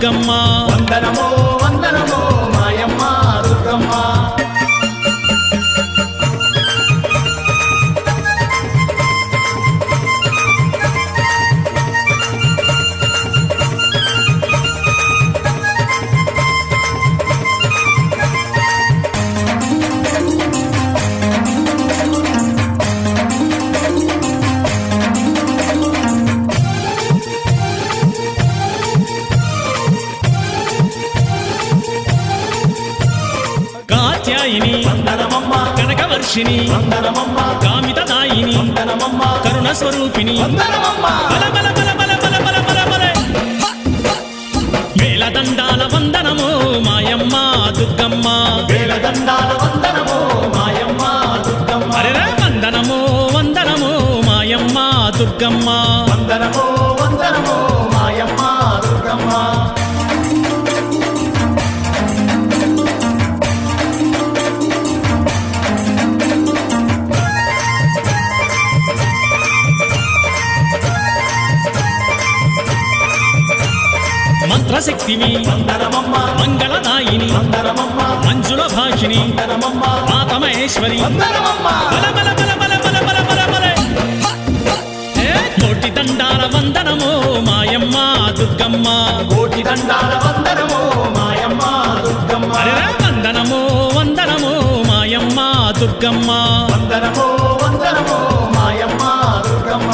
దుర్గమ్మ వందనమో వందనమో మాయమ్మ దుర్గమ్మ కాత్యాయిని వందనమమ్మ కనకవర్షిణి వందనమమ్మ కామితదాయిని వందనమమ్మ కరుణ స్వరూపిణి వందనమమ్మ బల బల బల బల బల బల బల బల వేలదండాల వందనమో మాయమ్మ దుర్గమ్మ వేలదండాల వందనమో మాయమ్మ దుర్గమ్మ అరెరా వందనమో వందనమో మాయమ్మ దుర్గమ్మ వందనమో వందనమో మాయమ్మ దుర్గమ్మ మంత్రశక్తివి వందనమమ్మ మంగళదాయిని వందనమమ్మ మంజుల భాషిని వందనమమ్మ మాతమహేశ్వరి వందనమమ్మ బల బల బల బల బల బల బల బల కోటి దండాల వందనమో మాయమ్మ దుర్గమ్మ కోటి దండాల వందనమో మాయమ్మ దుర్గమ్మ అరెరా వందనమో వందనమో మాయమ్మ దుర్గమ్మ వందనమో వందనమో మాయమ్మ దుర్గమ్మ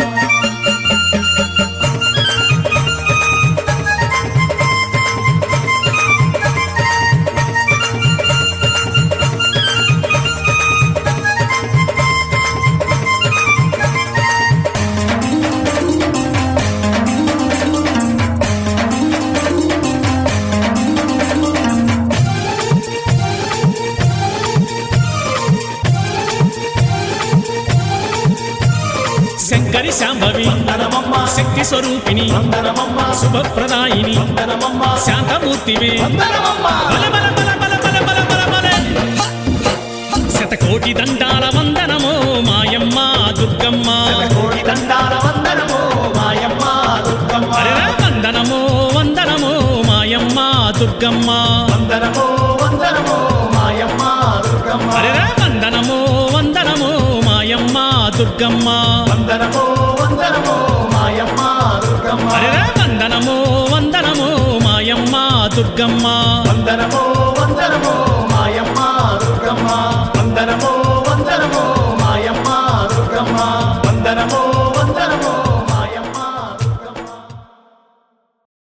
శంకరి శాంభవి వందనమమ్మ శక్తి స్వరూపిణి వందనమమ్మ శుభప్రదాయిని వందనమమ్మ శాంతమూర్తివే వందనమమ్మ బల బల బల బల బల బల బల బల శతకోటి దండాల వందనమో మాయమ్మ దుర్గమ్మ కోటి దండాల వందనమో మాయమ్మ దుర్గమ్మ అరెరా వందనమో వందనమో మాయమ్మ దుర్గమ్మ వందనమో వందనమో మాయమ్మ దుర్గమ్మ అరెరా వందనమో వందనమో మాయమ్మ దుర్గమ్మ వందనమో వందనమో మాయమ్మ దుర్గమ్మ అరెరా వందనమో వందనమో మాయమ్మ దుర్గమ్మ వందనమో